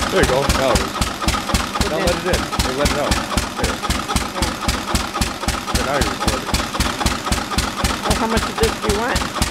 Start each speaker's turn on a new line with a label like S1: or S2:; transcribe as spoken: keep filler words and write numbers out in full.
S1: There you go. Now it is. Now let it in. Or let it out. There. So now you're recording.
S2: Well, how much of this do you want?